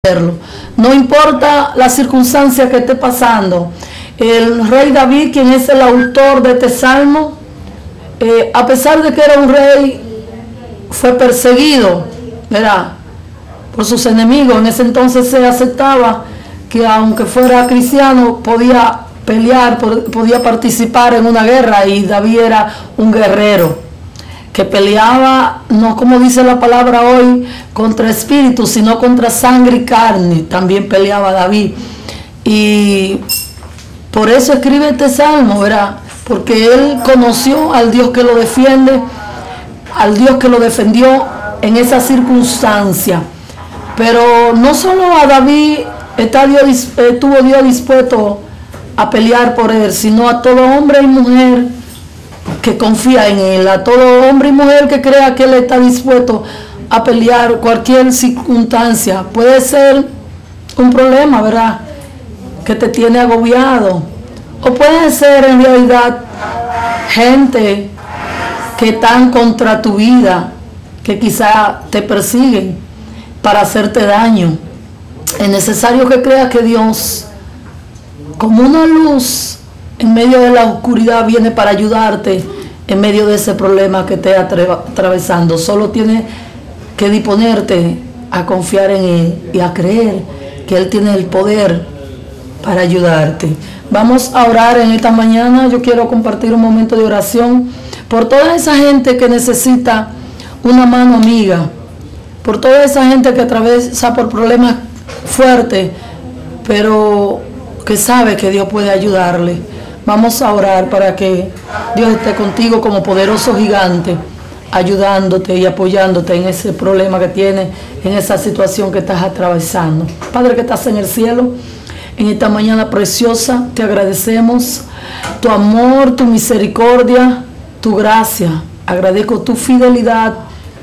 hacerlo. No importa la circunstancia que esté pasando. El rey David, quien es el autor de este salmo, a pesar de que era un rey, fue perseguido, ¿verdad?, por sus enemigos. En ese entonces se aceptaba que aunque fuera cristiano podía pelear, podía participar en una guerra, y David era un guerrero que peleaba, no como dice la palabra hoy, contra espíritus, sino contra sangre y carne. También peleaba David, y por eso escribe este salmo, ¿verdad?, porque él conoció al Dios que lo defiende, al Dios que lo defendió en esa circunstancia. Pero no solo a David estuvo Dios dispuesto a pelear por él, sino a todo hombre y mujer que confía en él, a todo hombre y mujer que crea que él está dispuesto a pelear cualquier circunstancia. Puede ser un problema, ¿verdad?, que te tiene agobiado, o puede ser en realidad gente que están contra tu vida, que quizá te persiguen para hacerte daño. Es necesario que creas que Dios, como una luz en medio de la oscuridad, viene para ayudarte en medio de ese problema que te atravesando. Solo tienes que disponerte a confiar en Él y a creer que Él tiene el poder para ayudarte. Vamos a orar en esta mañana. Yo quiero compartir un momento de oración por toda esa gente que necesita una mano amiga, por toda esa gente que atraviesa por problemas fuertes, pero que sabe que Dios puede ayudarle. Vamos a orar para que Dios esté contigo como poderoso gigante, ayudándote y apoyándote en ese problema que tienes, en esa situación que estás atravesando. Padre que estás en el cielo, en esta mañana preciosa te agradecemos tu amor, tu misericordia, tu gracia. Agradezco tu fidelidad.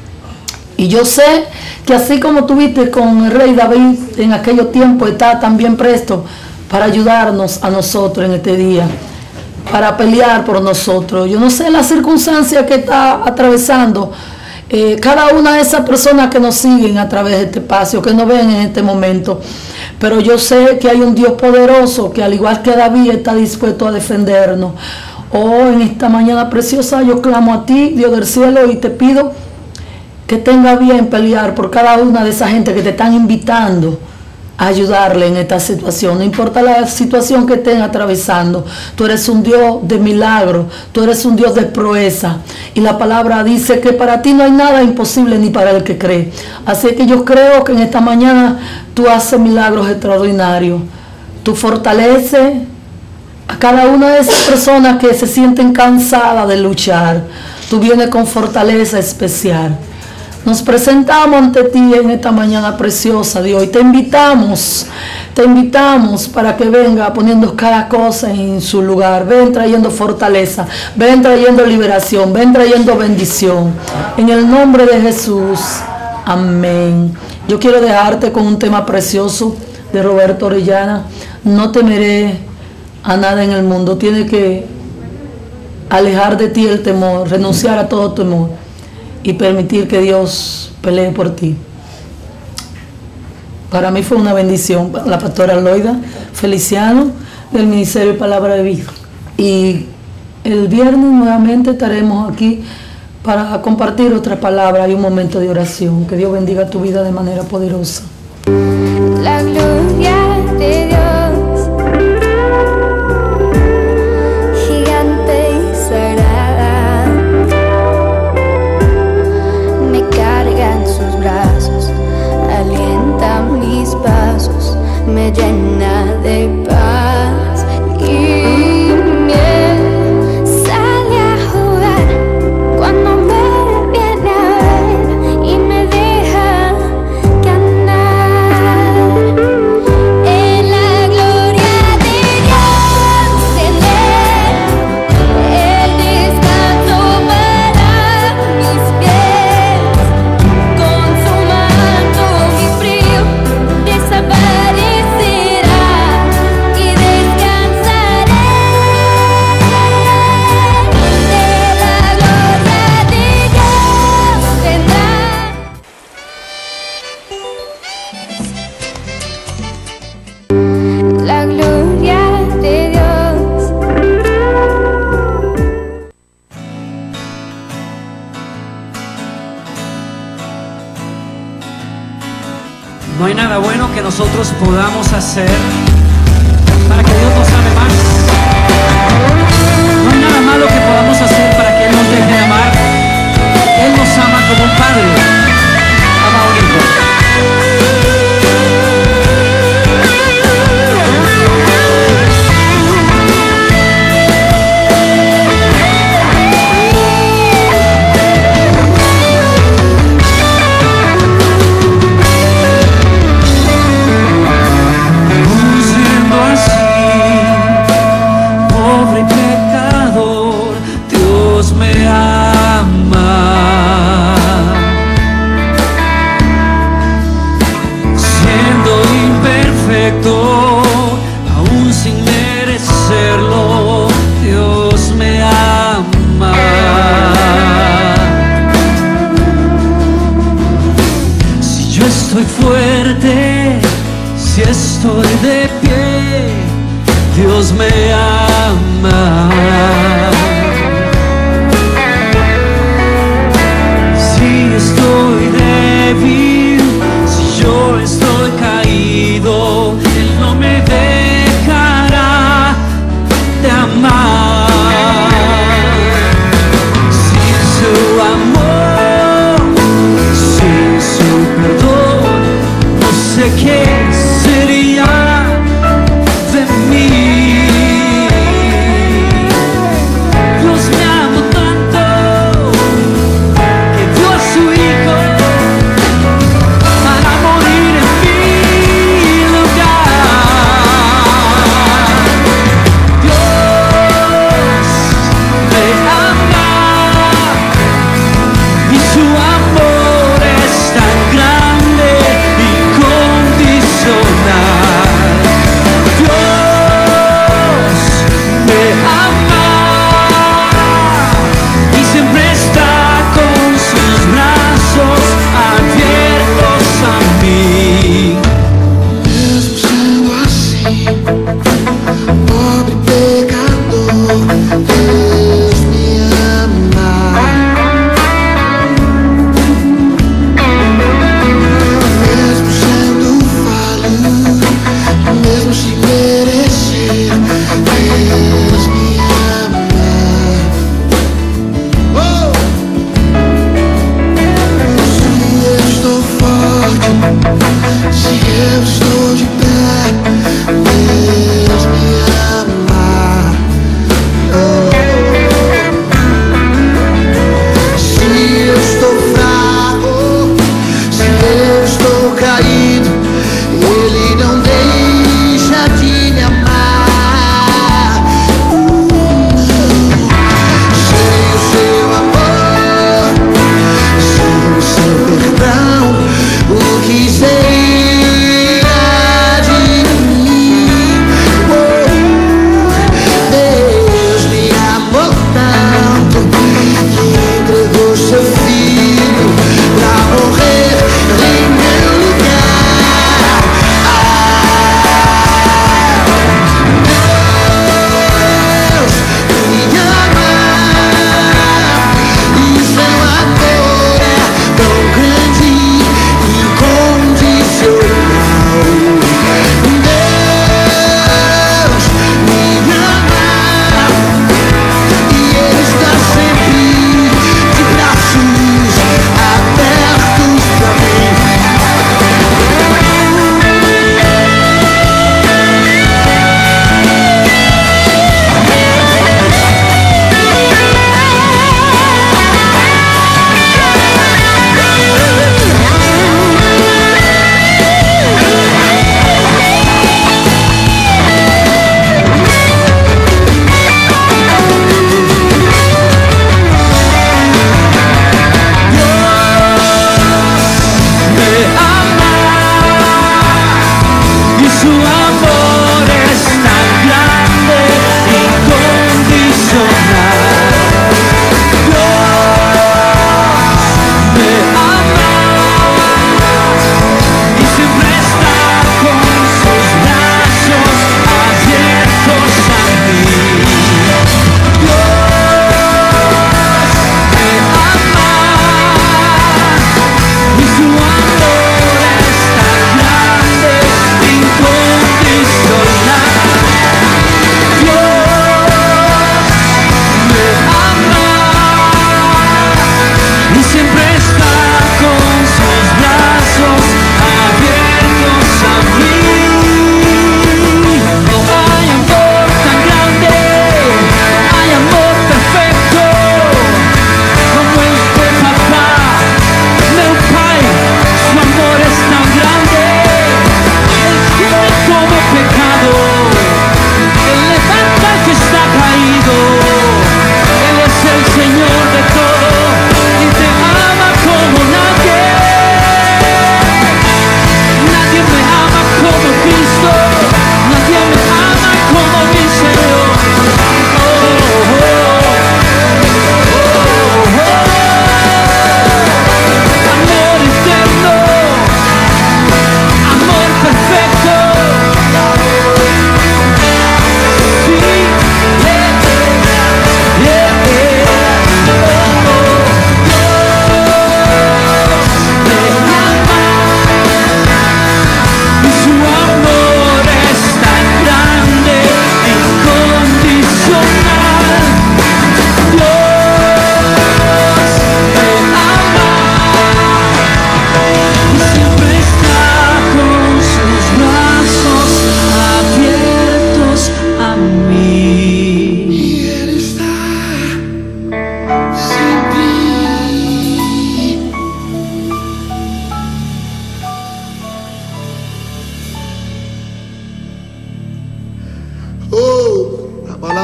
Y yo sé que así como tuviste con el rey David en aquellos tiempos, está también presto para ayudarnos a nosotros en este día, para pelear por nosotros. Yo no sé la circunstancia que está atravesando cada una de esas personas que nos siguen a través de este espacio, que nos ven en este momento, pero yo sé que hay un Dios poderoso que, al igual que David, está dispuesto a defendernos. Oh, en esta mañana preciosa yo clamo a ti, Dios del cielo, y te pido que tenga bien pelear por cada una de esa gente que te están invitando a ayudarle en esta situación. No importa la situación que estén atravesando, tú eres un Dios de milagro, tú eres un Dios de proeza. Y la palabra dice que para ti no hay nada imposible ni para el que cree. Así que yo creo que en esta mañana tú haces milagros extraordinarios. Tú fortaleces a cada una de esas personas que se sienten cansadas de luchar. Tú vienes con fortaleza especial. Nos presentamos ante ti en esta mañana preciosa, Dios, y te invitamos para que venga poniendo cada cosa en su lugar. Ven trayendo fortaleza, ven trayendo liberación, ven trayendo bendición. En el nombre de Jesús, amén. Yo quiero dejarte con un tema precioso de Roberto Orellana. No temeré a nada en el mundo. Tienes que alejar de ti el temor, renunciar a todo temor y permitir que Dios pelee por ti. Para mí fue una bendición la pastora Loida Feliciano del Ministerio de Palabra de Vida. Y el viernes nuevamente estaremos aquí para compartir otra palabra y un momento de oración. Que Dios bendiga tu vida de manera poderosa. La gloria de Dios. Me llena de paz y miel. Sale a jugar cuando me viene a ver y me deja ganar en la gloria de Dios. Tener el descanso para mis pies, consumando mi frío, desaparecerá. nada bueno que nosotros podamos hacer para que Dios nos ame más. No hay nada malo que podamos hacer para que Él nos deje de amar. Él nos ama como un padre ama a un hijo. Aún sin merecerlo, Dios me ama. Si yo estoy fuerte, si estoy de pie, Dios me ama. Si estoy débil, si yo estoy caído, Él no me dejará de amar. Sin su amor, sin su perdón, no sé qué sería de mí. Dios me amó tanto que dio a su Hijo para morir en mi lugar. Dios me ama y su amor es tan grande, incondicional.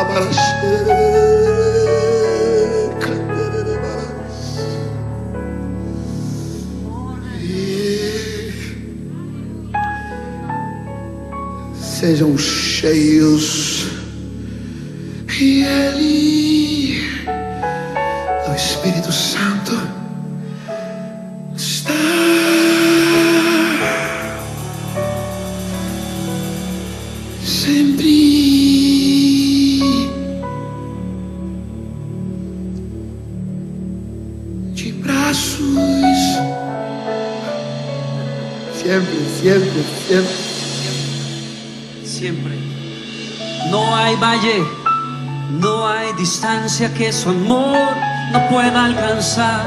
Sejam cheios e Ele, o Espírito Santo, está sempre de braços, sempre. Siempre. No hay valle, no hay distancia que su amor no pueda alcanzar.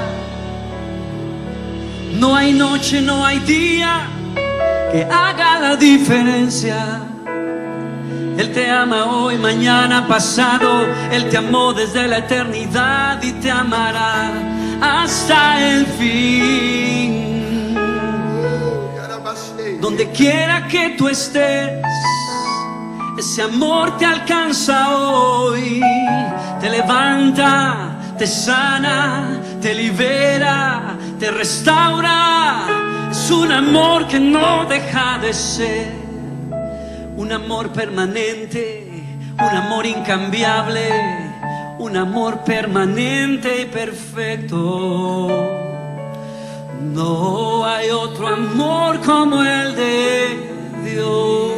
No hay noche, no hay día que haga la diferencia. Él te ama hoy, mañana, pasado. Él te amó desde la eternidad y te amará hasta el fin. Donde quiera que tú estés, ese amor te alcanza hoy. Te levanta, te sana, te libera, te restaura. Es un amor que no deja de ser. Un amor permanente, un amor incambiable, un amor permanente y perfecto. No hay otro amor como el de Dios.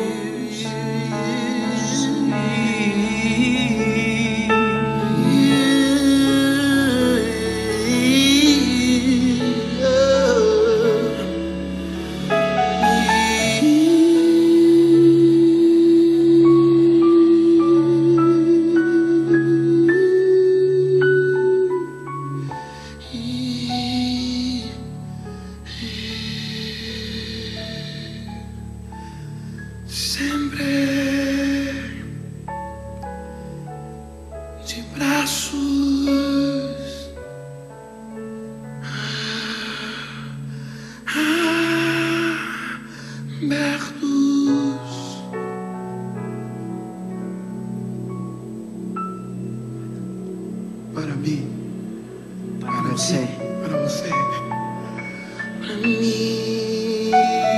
Para mí, Para você. para você, para mí.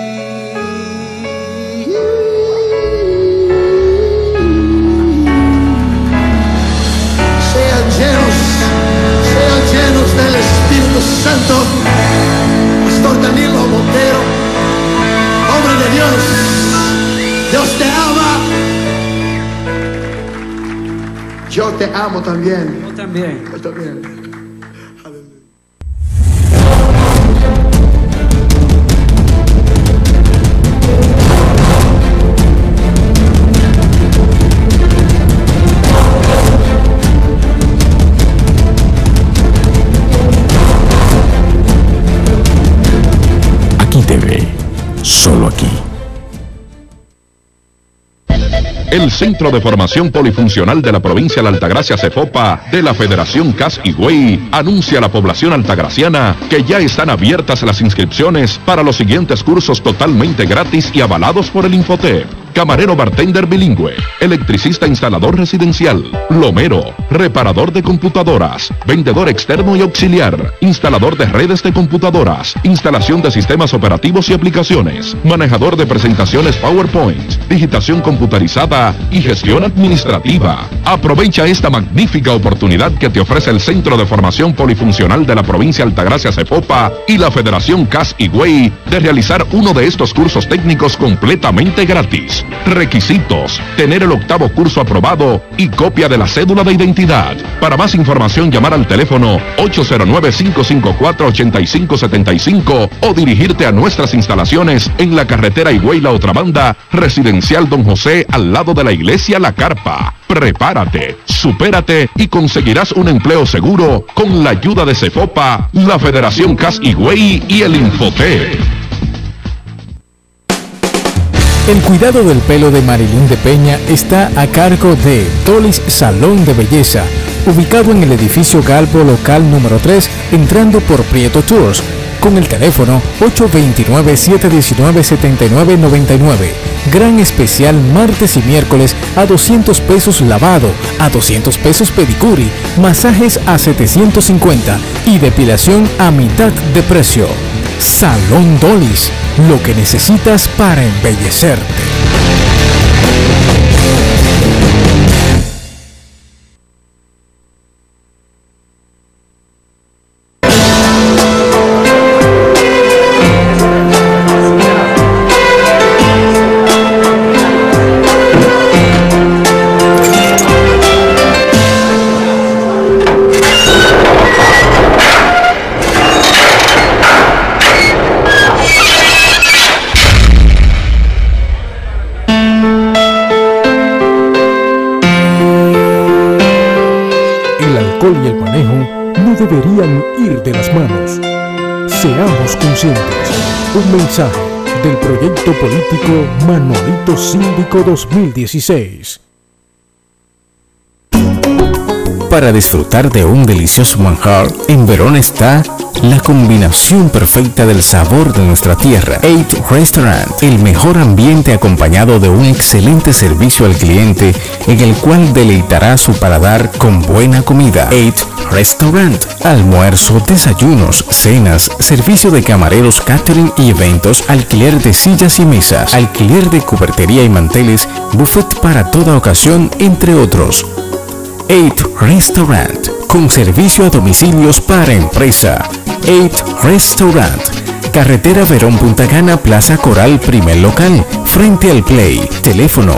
Sean llenos del Espíritu Santo. Pastor Danilo Montero, hombre de Dios, Dios te ama. Yo te amo también. Yo también. Yo también. Aleluya. Aquí TV, solo aquí. El Centro de Formación Polifuncional de la Provincia de Altagracia CEFOPA de la Federación CAS Higüey anuncia a la población altagraciana que ya están abiertas las inscripciones para los siguientes cursos totalmente gratis y avalados por el Infotep: camarero bartender bilingüe, electricista instalador residencial, plomero, reparador de computadoras, vendedor externo y auxiliar, instalador de redes de computadoras, instalación de sistemas operativos y aplicaciones, manejador de presentaciones PowerPoint, digitación computarizada y gestión administrativa. Aprovecha esta magnífica oportunidad que te ofrece el Centro de Formación Polifuncional de la Provincia de Altagracia CEFOPA y la Federación CAS Higüey de realizar uno de estos cursos técnicos completamente gratis. Requisitos: tener el 8º curso aprobado y copia de la cédula de identidad. Para más información, llamar al teléfono 809-554-8575 o dirigirte a nuestras instalaciones en la carretera Higüey La Otra Banda, Residencial Don José, al lado de la iglesia La Carpa. Prepárate, supérate y conseguirás un empleo seguro con la ayuda de CEFOPA, la Federación CAS Higüey y el Infotep. El cuidado del pelo de Marilyn de Peña está a cargo de Tolis Salón de Belleza, ubicado en el edificio Galvo local número 3, entrando por Prieto Tours. con el teléfono 829-719-7999. Gran especial martes y miércoles a 200 pesos lavado, a 200 pesos pedicuri, masajes a 750 y depilación a mitad de precio. Salón Dolis, lo que necesitas para embellecerte. Y el manejo no deberían ir de las manos. Seamos conscientes. Un mensaje del proyecto político Manualito Síndico 2016. Para disfrutar de un delicioso manjar, en Verona está la combinación perfecta del sabor de nuestra tierra. 8 Restaurant, el mejor ambiente acompañado de un excelente servicio al cliente en el cual deleitará su paladar con buena comida. 8 Restaurant, almuerzo, desayunos, cenas, servicio de camareros, catering y eventos, alquiler de sillas y mesas, alquiler de cubertería y manteles, buffet para toda ocasión, entre otros. 8 Restaurant, con servicio a domicilios para empresa. 8 Restaurant, Carretera Verón Punta Cana, Plaza Coral, primer local, frente al Play. Teléfono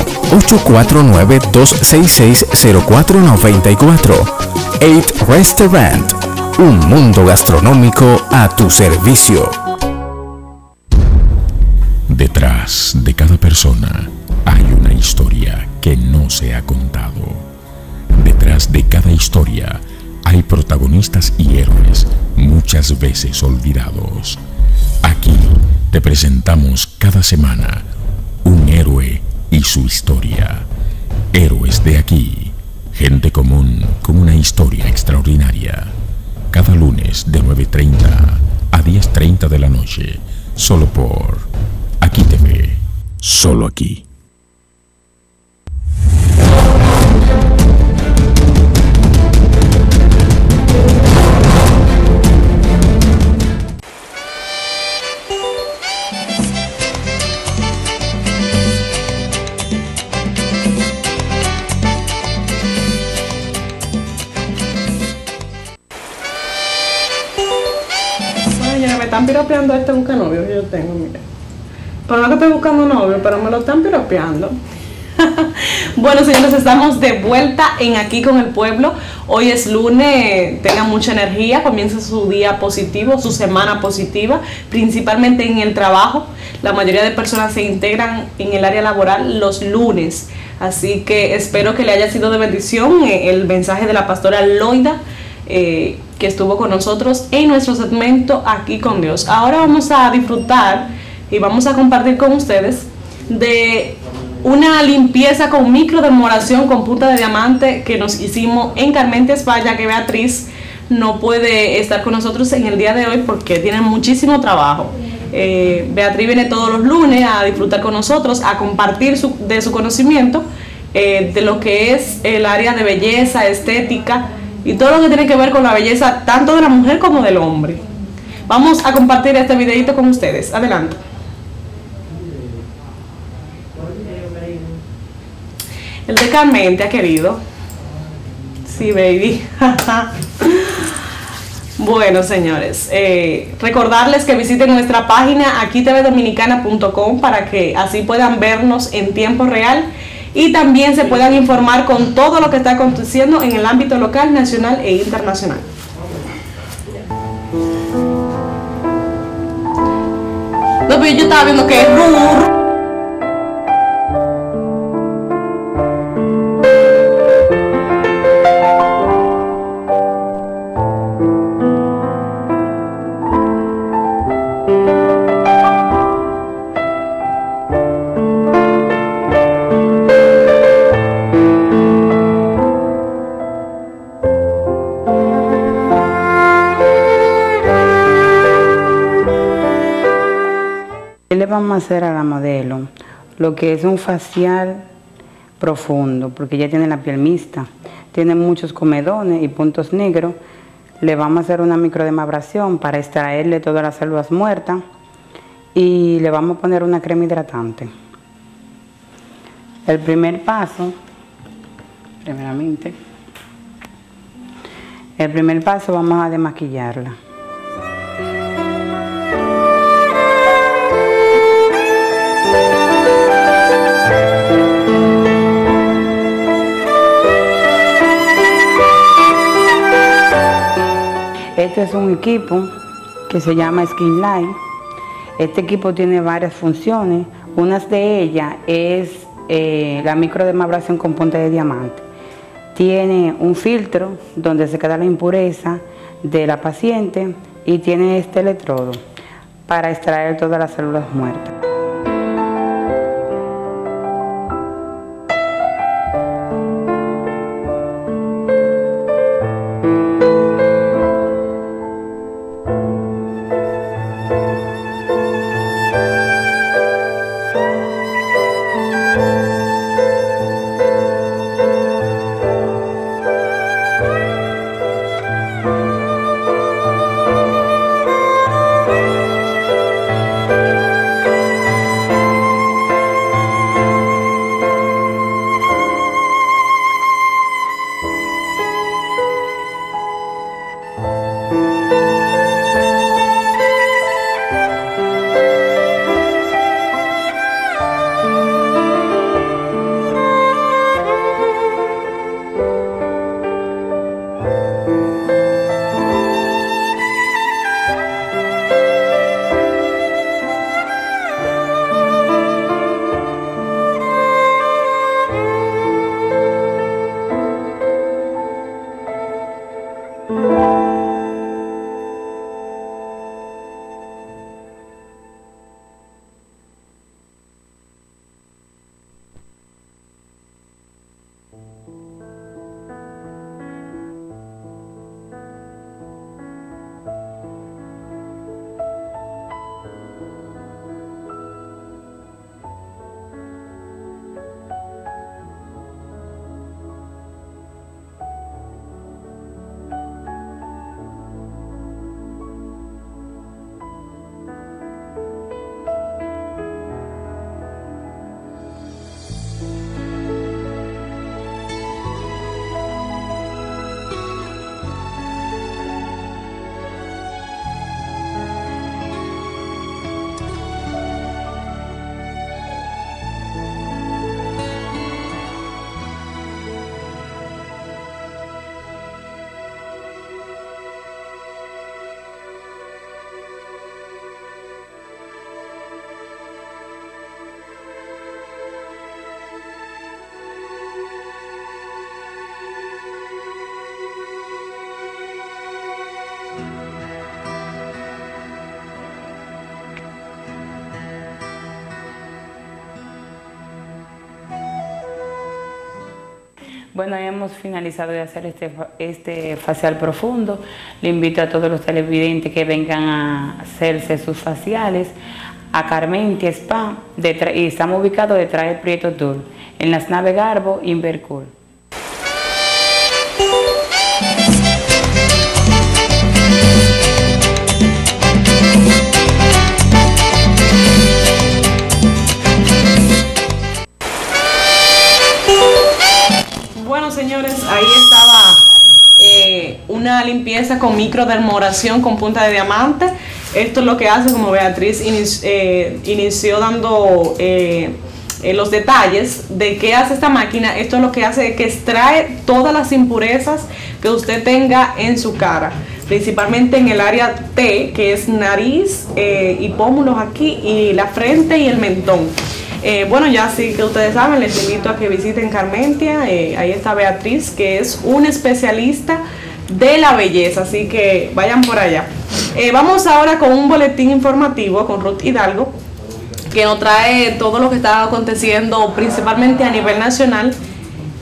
849-266-0494. 8 Restaurant, un mundo gastronómico a tu servicio. Detrás de cada persona hay una historia que no se ha contado. Detrás de cada historia hay protagonistas y héroes muchas veces olvidados. Aquí te presentamos cada semana un héroe y su historia. Héroes de aquí, gente común con una historia extraordinaria. Cada lunes de 9:30 a 10:30 de la noche, solo por Aquí TV, solo aquí. Me están piropeando este un canovio que yo tengo, mira. Pero no que estoy buscando un novio, pero me lo están piropeando. Bueno, señores, estamos de vuelta en Aquí con el Pueblo. Hoy es lunes, tengan mucha energía, comienza su día positivo, su semana positiva, principalmente en el trabajo. La mayoría de personas se integran en el área laboral los lunes, así que espero que le haya sido de bendición el mensaje de la pastora Loida, que estuvo con nosotros en nuestro segmento Aquí con Dios. Ahora vamos a disfrutar y vamos a compartir con ustedes de una limpieza con microdermoración con punta de diamante que nos hicimos en Carmentes Falla, que Beatriz no puede estar con nosotros en el día de hoy porque tiene muchísimo trabajo. Beatriz viene todos los lunes a disfrutar con nosotros, a compartir de su conocimiento de lo que es el área de belleza, estética y todo lo que tiene que ver con la belleza tanto de la mujer como del hombre. Vamos a compartir este videito con ustedes. Adelante. El de Carmente ha querido. Sí, baby. Bueno, señores, recordarles que visiten nuestra página aquitvdominicana.com para que así puedan vernos en tiempo real y también se puedan informar con todo lo que está aconteciendo en el ámbito local, nacional e internacional. No, pero yo estaba viendo que es vamos a hacer a la modelo lo que es un facial profundo, porque ella tiene la piel mixta, tiene muchos comedones y puntos negros. Le vamos a hacer una microdermabrasión para extraerle todas las células muertas y le vamos a poner una crema hidratante. El primer paso, vamos a desmaquillarla. Este es un equipo que se llama Skin Light. Este equipo tiene varias funciones. Una de ellas es la microdermabrasión con punta de diamante. Tiene un filtro donde se queda la impureza de la paciente y tiene este electrodo para extraer todas las células muertas. Bueno, ya hemos finalizado de hacer este facial profundo. Le invito a todos los televidentes que vengan a hacerse sus faciales a Carmentia Spa, y estamos ubicados detrás del Prieto Tour, en las naves Garbo y Invercool. Bueno, señores, ahí estaba una limpieza con microdermoración con punta de diamante. Esto es lo que hace, como Beatriz inició dando los detalles de qué hace esta máquina. Esto es lo que hace, que extrae todas las impurezas que usted tenga en su cara, principalmente en el área T, que es nariz y pómulos aquí, y la frente y el mentón. Bueno, ya sí que ustedes saben, les invito a que visiten Carmentia. Ahí está Beatriz, que es una especialista de la belleza, así que vayan por allá. Vamos ahora con un boletín informativo con Ruth Hidalgo, que nos trae todo lo que está aconteciendo principalmente a nivel nacional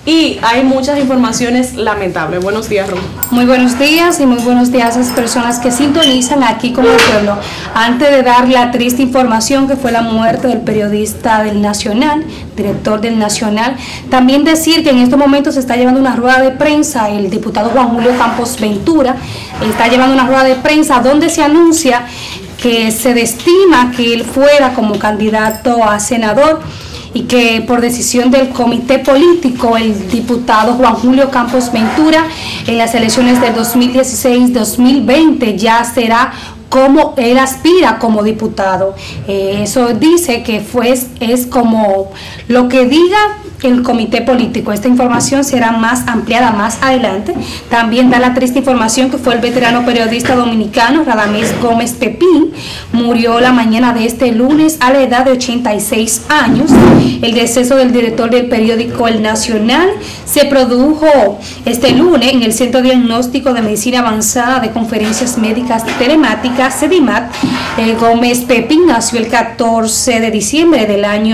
y hay muchas informaciones lamentables. Buenos días, Ron. Muy buenos días y muy buenos días a las personas que sintonizan aquí con el pueblo. Antes de dar la triste información que fue la muerte del periodista del Nacional, director del Nacional, también decir que en estos momentos se está llevando una rueda de prensa, el diputado Juan Julio Campos Ventura está llevando una rueda de prensa donde se anuncia que se destima que él fuera como candidato a senador y que por decisión del comité político el diputado Juan Julio Campos Ventura en las elecciones del 2016-2020 ya será como él aspira como diputado. Eso dice que es como lo que diga el comité político. Esta información será más ampliada más adelante. También da la triste información que fue el veterano periodista dominicano Radamés Gómez Pepín, murió la mañana de este lunes a la edad de 86 años. El deceso del director del periódico El Nacional se produjo este lunes en el Centro Diagnóstico de Medicina Avanzada de Conferencias Médicas Telemáticas, CEDIMAT. Gómez Pepín nació el 14 de diciembre del año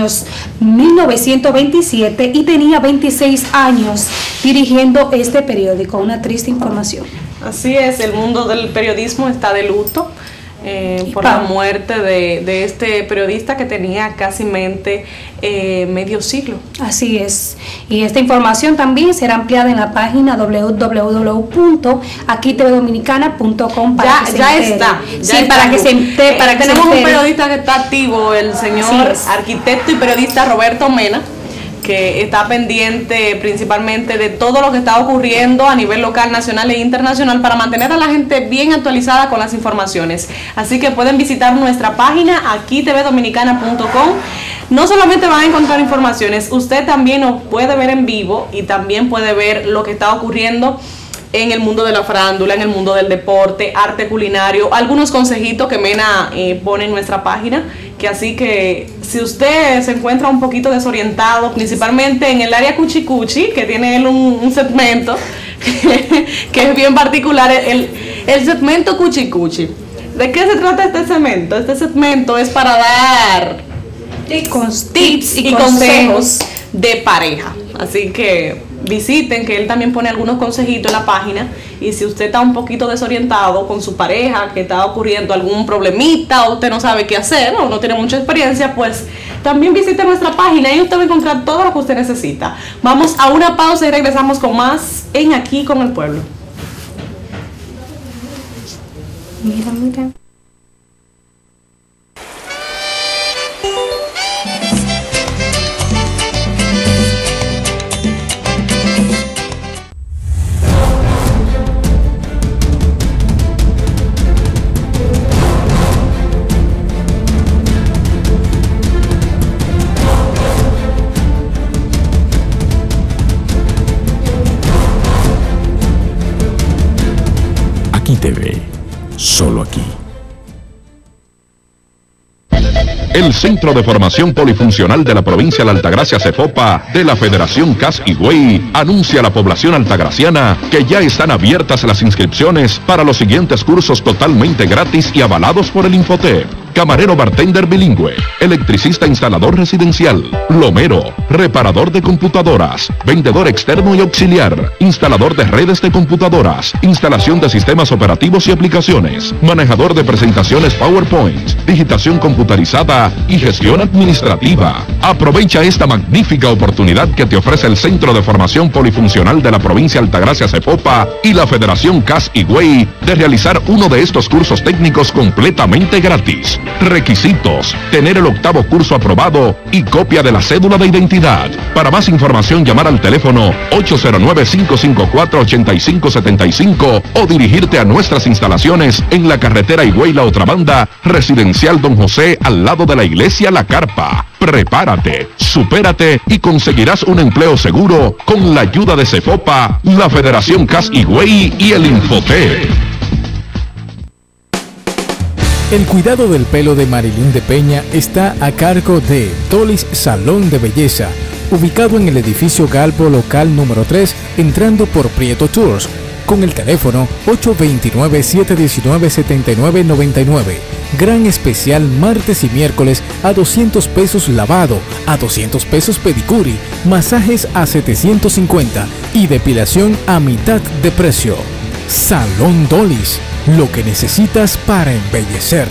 1927 y tenía 26 años dirigiendo este periódico. Una triste información. Así es, el mundo del periodismo está de luto por la muerte de este periodista que tenía casi medio siglo. Así es. Y esta información también será ampliada en la página www.aquitvedominicana.com. Ya está. Para que se entere. Tenemos un periodista que está activo, el señor arquitecto y periodista Roberto Mena, que está pendiente principalmente de todo lo que está ocurriendo a nivel local, nacional e internacional para mantener a la gente bien actualizada con las informaciones. Así que pueden visitar nuestra página aquitvedominicana.com. No solamente van a encontrar informaciones, usted también nos puede ver en vivo y también puede ver lo que está ocurriendo en el mundo de la farándula, en el mundo del deporte, arte culinario, algunos consejitos que Mena pone en nuestra página, que así que si usted se encuentra un poquito desorientado, principalmente en el área cuchicuchi, que tiene él un segmento que es bien particular, el segmento cuchicuchi. ¿De qué se trata este segmento? Este segmento es para dar tips y consejos de pareja, así que visiten, que él también pone algunos consejitos en la página. Y si usted está un poquito desorientado con su pareja, que está ocurriendo algún problemita, o usted no sabe qué hacer, o no tiene mucha experiencia, pues también visite nuestra página y usted va a encontrar todo lo que usted necesita. Vamos a una pausa y regresamos con más en Aquí con el Pueblo. Mira. Aquí TV, solo aquí. El Centro de Formación Polifuncional de la Provincia de Altagracia CEFOPA de la Federación CAS Higüey anuncia a la población altagraciana que ya están abiertas las inscripciones para los siguientes cursos totalmente gratis y avalados por el Infotep: camarero bartender bilingüe, electricista instalador residencial, plomero, reparador de computadoras, vendedor externo y auxiliar, instalador de redes de computadoras, instalación de sistemas operativos y aplicaciones, manejador de presentaciones PowerPoint, digitación computarizada y gestión administrativa. Aprovecha esta magnífica oportunidad que te ofrece el Centro de Formación Polifuncional de la Provincia de Altagracia CEFOPA y la Federación CAS Higüey de realizar uno de estos cursos técnicos completamente gratis. Requisitos: tener el 8º curso aprobado y copia de la cédula de identidad. Para más información, llamar al teléfono 809-554-8575 o dirigirte a nuestras instalaciones en la carretera Higüey La Otra Banda, Residencial Don José, al lado de la iglesia La Carpa. Prepárate, supérate y conseguirás un empleo seguro con la ayuda de CEFOPA, la Federación CAS Higüey y el Infotep. El cuidado del pelo de Marilyn de Peña está a cargo de Tolis Salón de Belleza, ubicado en el edificio Galpo local número 3, entrando por Prieto Tours. con el teléfono 829-719-7999. Gran especial martes y miércoles a 200 pesos lavado, a 200 pesos pedicuri, masajes a 750 y depilación a mitad de precio. Salón Dolis, lo que necesitas para embellecerte.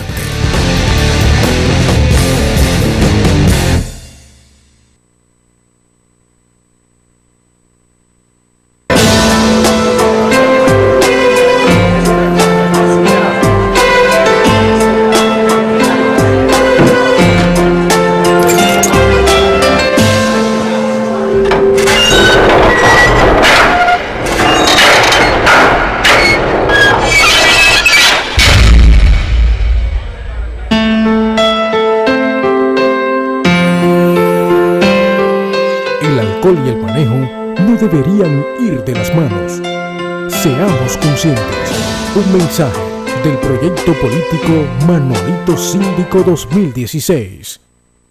Y el manejo no deberían ir de las manos. Seamos conscientes. Un mensaje del proyecto político Manualito Síndico 2016.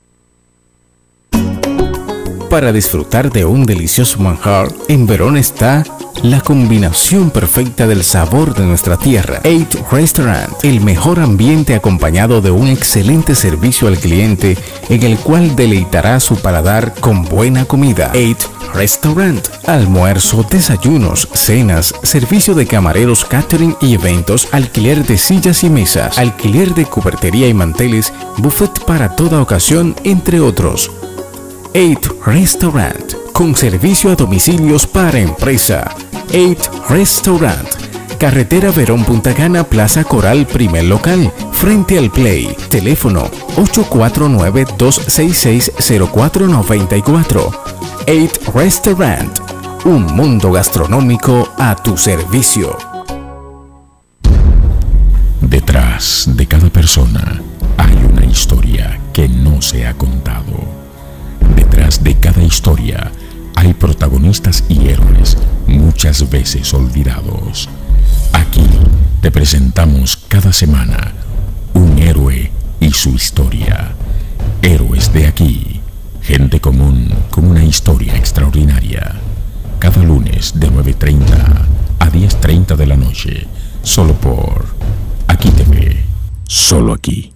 Para disfrutar de un delicioso manjar, en Verón está la combinación perfecta del sabor de nuestra tierra. 8 Restaurant, el mejor ambiente acompañado de un excelente servicio al cliente en el cual deleitará su paladar con buena comida. 8 Restaurant, almuerzo, desayunos, cenas, servicio de camareros, catering y eventos, alquiler de sillas y mesas, alquiler de cubertería y manteles, buffet para toda ocasión, entre otros. 8 Restaurant, con servicio a domicilios para empresa. 8 Restaurant, carretera Verón Punta Cana, Plaza Coral, primer local, frente al Play. Teléfono 849-266-0494. 8 Restaurant, un mundo gastronómico a tu servicio. Detrás de cada persona hay una historia que no se ha contado. Detrás de cada historia hay protagonistas y héroes muchas veces olvidados. Aquí te presentamos cada semana un héroe y su historia. Héroes de aquí, gente común con una historia extraordinaria. Cada lunes de 9:30 a 10:30 de la noche, solo por Aquí TV, solo aquí.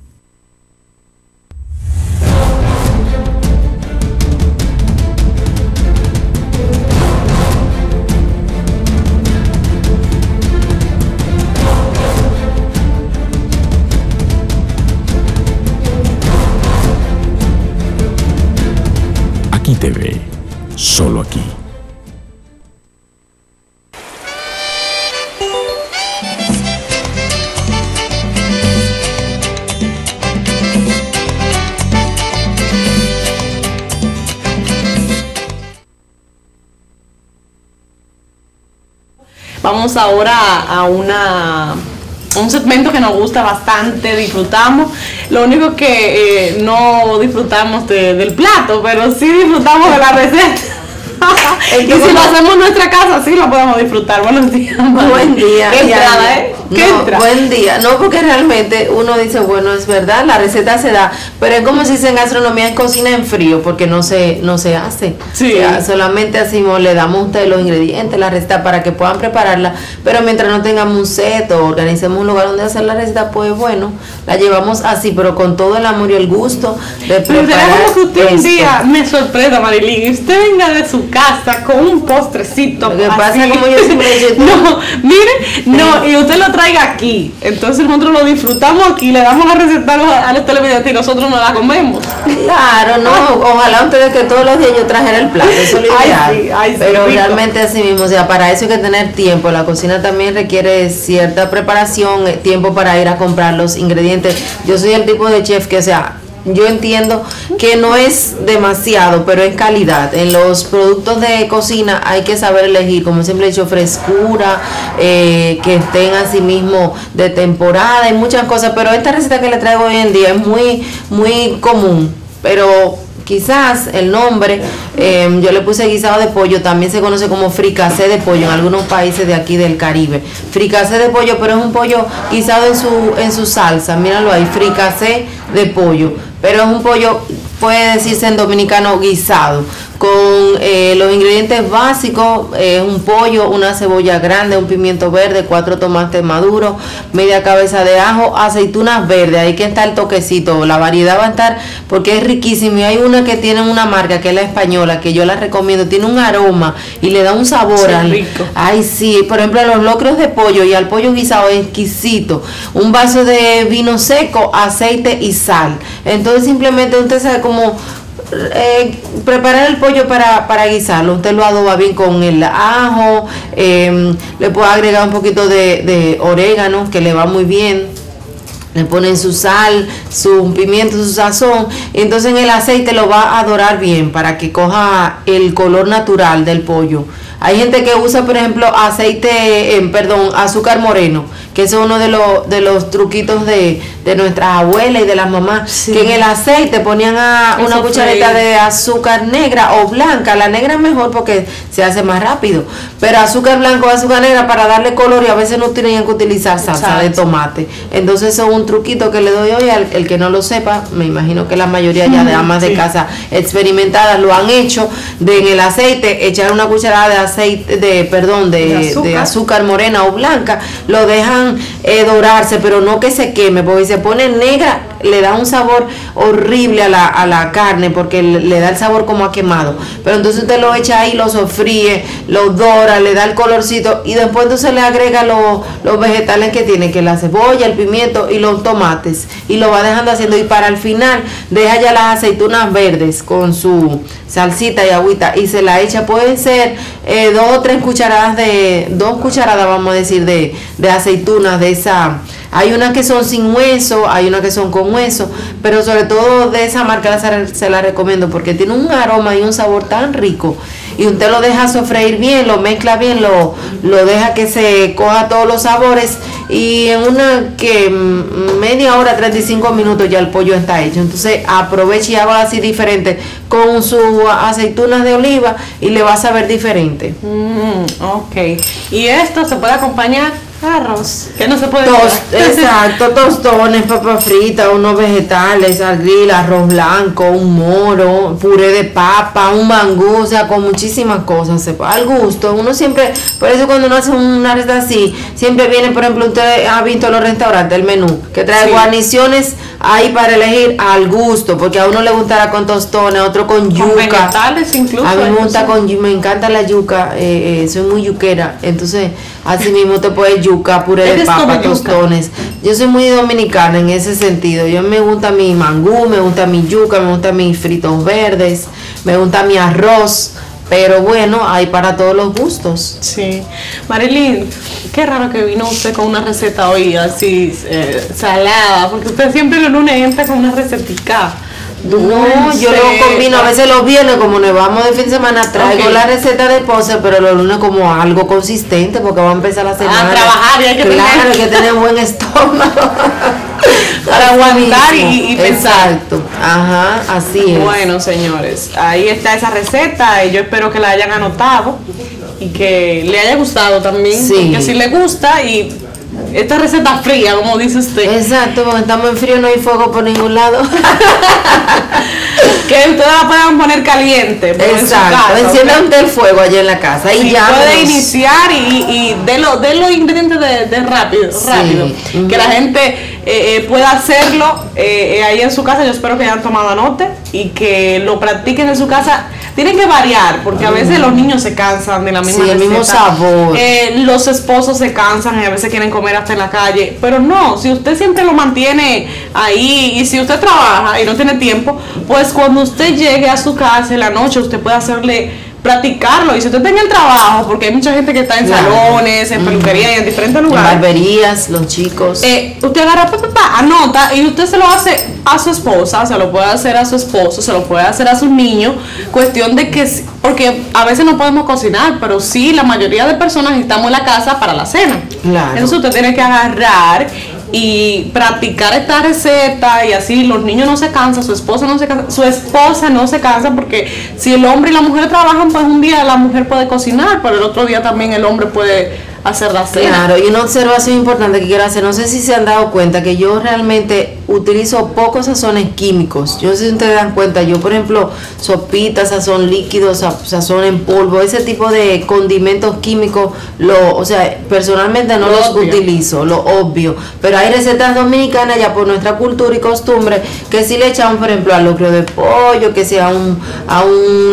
Aquí TV, solo aquí. Vamos ahora a un segmento que nos gusta bastante, disfrutamos. Lo único que no disfrutamos del plato, pero sí disfrutamos de la receta. Y si lo hacemos en nuestra casa, sí lo podemos disfrutar. Buenos días. Buen día. ¿Qué entrada, ¿Qué entra? Buen día. No, porque realmente uno dice, bueno, es verdad, la receta se da, pero es como si se en gastronomía en cocina en frío, porque no se hace. Sí. O sea, solamente así le damos a ustedes los ingredientes, la receta para que puedan prepararla, pero mientras no tengamos un set o organicemos un lugar donde hacer la receta, pues bueno, la llevamos así, pero con todo el amor y el gusto de preparar. Pero que usted un esto. día me sorprenda, Marilyn, y usted venga de su casa con un postrecito. Lo que pasa es como yo siempre he dicho, no, mire, no, y usted lo traiga aquí. Entonces nosotros lo disfrutamos aquí, le damos la receta a los televidentes y nosotros no la comemos. Claro, no, ojalá ustedes que todos los días yo trajera el plato, eso es lo ideal. Ay, sí, pero rico. realmente así mismo, o sea, para eso hay que tener tiempo. La cocina también requiere cierta preparación, tiempo para ir a comprar los ingredientes. Yo soy el tipo de chef que, o sea, yo entiendo que no es demasiado, pero en calidad. En los productos de cocina hay que saber elegir, como siempre he dicho, frescura, que estén así mismo de temporada y muchas cosas. Pero esta receta que le traigo hoy en día es muy, muy común, pero quizás el nombre, yo le puse guisado de pollo, también se conoce como fricasé de pollo en algunos países de aquí del Caribe. Fricasé de pollo, pero es un pollo guisado en su salsa, míralo ahí, fricasé de pollo, pero es un pollo, puede decirse en dominicano, guisado, con los ingredientes básicos, un pollo, una cebolla grande, un pimiento verde, 4 tomates maduros, media cabeza de ajo, aceitunas verdes, ahí que está el toquecito, la variedad va a estar porque es riquísimo. Y hay una que tiene una marca que es la española, que yo la recomiendo, tiene un aroma y le da un sabor rico. Ay, sí, por ejemplo, a los locros de pollo y al pollo guisado es exquisito. Un vaso de vino seco, aceite y sal. Entonces simplemente usted sabe cómo preparar el pollo para guisarlo. Usted lo adoba bien con el ajo, le puede agregar un poquito de orégano que le va muy bien. Le ponen su sal, su pimiento, su sazón, y entonces en el aceite lo va a dorar bien para que coja el color natural del pollo. Hay gente que usa, por ejemplo, azúcar moreno, que es uno de los truquitos de nuestras abuelas y de las mamás, que en el aceite ponían una cucharita de azúcar negra o blanca. La negra es mejor porque se hace más rápido, pero azúcar blanca o azúcar negra para darle color, y a veces no tenían que utilizar salsa de tomate. Entonces eso es un truquito que le doy hoy al el que no lo sepa. Me imagino que la mayoría ya de amas de casa experimentadas lo han hecho, en el aceite echar una cucharada de azúcar morena o blanca, lo dejan dorarse, pero no que se queme, porque se pone negra le da un sabor horrible a la carne, porque le da el sabor como a quemado. Pero entonces usted lo echa ahí, lo sofríe, lo dora, le da el colorcito, y después entonces le agrega los vegetales que tiene, que es la cebolla, el pimiento y los tomates, y lo va dejando haciendo, y para el final deja ya las aceitunas verdes con su salsita y agüita y se la echa. Pueden ser 2 o 3 cucharadas vamos a decir de aceitunas de esa. Hay unas que son sin hueso, hay unas que son con hueso, pero sobre todo de esa marca se la recomiendo porque tiene un aroma y un sabor tan rico. Y usted lo deja sofreír bien, lo mezcla bien, lo deja que se coja todos los sabores, y en media hora, 35 minutos ya el pollo está hecho. Entonces aproveche y haga así diferente con sus aceitunas de oliva y le va a saber diferente. Ok. Y esto se puede acompañar arroz, que no se puede exacto, tostones, papas fritas, unos vegetales al grill, arroz blanco, un moro, puré de papa, un mangú, o sea, con muchísimas cosas, al gusto. Uno siempre, por eso cuando uno hace una receta así, siempre viene, por ejemplo, usted ha visto en los restaurantes el menú, que trae guarniciones ahí para elegir al gusto, porque a uno le gustará con tostones, a otro con yuca. Vegetales incluso. A mí me encanta la yuca, soy muy yuquera, entonces así mismo te puedes yuca, puré de papa, tostones. Yo soy muy dominicana en ese sentido. Yo me gusta mi mangú, me gusta mi yuca, me gusta mis fritos verdes, me gusta mi arroz. Pero bueno, hay para todos los gustos. Sí. Marilyn, qué raro que vino usted con una receta hoy así salada, porque usted siempre los lunes entra con una recetica. No, yo lo combino, a veces los viernes, como nos vamos de fin de semana, traigo la receta de postre, pero los lunes como algo consistente, porque va a empezar la semana. A trabajar, y hay que hay que tener buen estómago. para aguantar y pensar. Exacto, ajá, así es. Bueno, señores, ahí está esa receta, y yo espero que la hayan anotado y que le haya gustado también, porque si le gusta, y esta receta fría, como dice usted. Exacto, porque estamos en frío, no hay fuego por ningún lado. Que ustedes la puedan poner caliente. Exacto, encienda usted el fuego allá en la casa y ya puede iniciar y de los ingredientes de rápido. Que la gente pueda hacerlo ahí en su casa. Yo espero que hayan tomado nota y que lo practiquen en su casa. Tienen que variar, porque a veces los niños se cansan de la misma receta. El mismo sabor. Los esposos se cansan y a veces quieren comer hasta en la calle. Pero no, si usted siempre lo mantiene ahí, y si usted trabaja y no tiene tiempo, pues cuando usted llegue a su casa en la noche, usted puede practicarlo. Y si usted está en el trabajo, porque hay mucha gente que está en salones, en peluquería y en diferentes lugares, en barberías, los chicos, usted agarra, anota, y usted se lo hace a su esposa, se lo puede hacer a su esposo, se lo puede hacer a sus niños. Cuestión de que, porque a veces no podemos cocinar, pero sí, la mayoría de personas estamos en la casa para la cena. Entonces usted tiene que agarrar y practicar esta receta, y así los niños no se cansan, su esposa no se cansa, porque si el hombre y la mujer trabajan, pues un día la mujer puede cocinar, pero el otro día también el hombre puede hacer la cena. Claro, y una observación importante que quiero hacer, no sé si se han dado cuenta que yo realmente utilizo pocos sazones químicos. Yo no sé si ustedes dan cuenta, yo por ejemplo, sopita, sazón líquido, sazón en polvo, ese tipo de condimentos químicos, o sea, personalmente no los utilizo, lo obvio. Pero hay recetas dominicanas ya por nuestra cultura y costumbre que sí le echamos, por ejemplo, al locrio de pollo, que sea a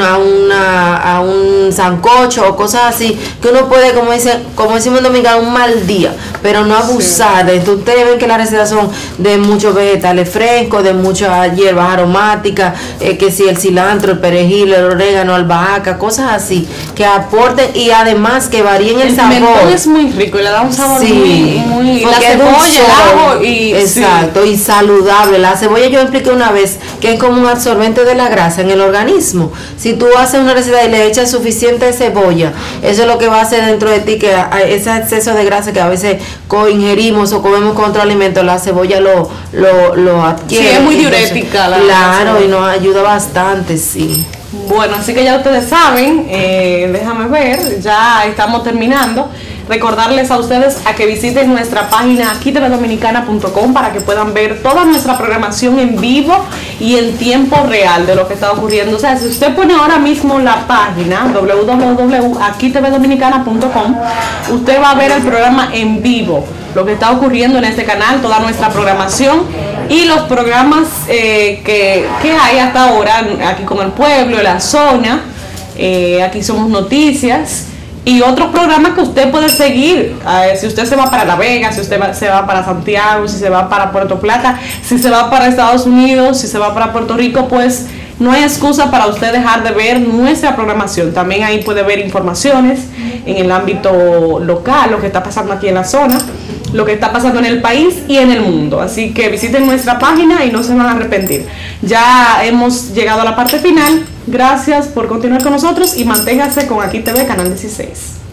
un sancocho o cosas así, que uno puede, como decimos en dominicano, un mal día, pero no abusar de esto. Ustedes ven que las recetas son de muchos vegetales frescos, de muchas hierbas aromáticas, que si el cilantro, el perejil, el orégano, albahaca, cosas así, que aporten y además que varíen el sabor. El pimentón es muy rico y le da un sabor muy la cebolla, el ajo y exacto, y saludable. La cebolla, yo expliqué una vez que es como un absorbente de la grasa en el organismo. Si tú haces una receta y le echas suficiente cebolla, eso es lo que va a hacer dentro de ti, que ese exceso de grasa que a veces ingerimos o comemos con otro alimento, la cebolla lo adquiere. Sí, es muy diurética. Claro, y nos ayuda bastante, sí. Bueno, así que ya ustedes saben, déjame ver, ya estamos terminando. Recordarles a ustedes a que visiten nuestra página aquitevdominicana.com para que puedan ver toda nuestra programación en vivo y en tiempo real de lo que está ocurriendo. O sea, si usted pone ahora mismo la página www.aquitevdominicana.com, usted va a ver el programa en vivo, lo que está ocurriendo en este canal, toda nuestra programación y los programas que hay hasta ahora aquí con el pueblo, la zona, aquí somos noticias. Y otros programas que usted puede seguir, si usted se va para La Vega, si usted se va para Santiago, si se va para Puerto Plata, si se va para Estados Unidos, si se va para Puerto Rico, pues no hay excusa para usted dejar de ver nuestra programación. También ahí puede ver informaciones en el ámbito local, lo que está pasando aquí en la zona, lo que está pasando en el país y en el mundo. Así que visiten nuestra página y no se van a arrepentir. Ya hemos llegado a la parte final. Gracias por continuar con nosotros y manténgase con Aquí TV Canal 16.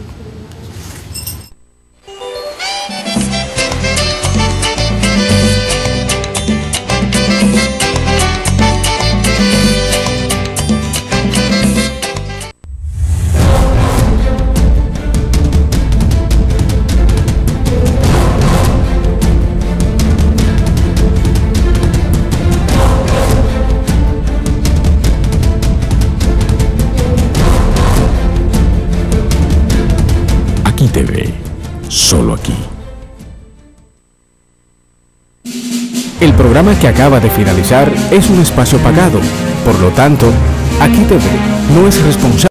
TV, solo aquí. El programa que acaba de finalizar es un espacio pagado, por lo tanto, Aquí TV no es responsable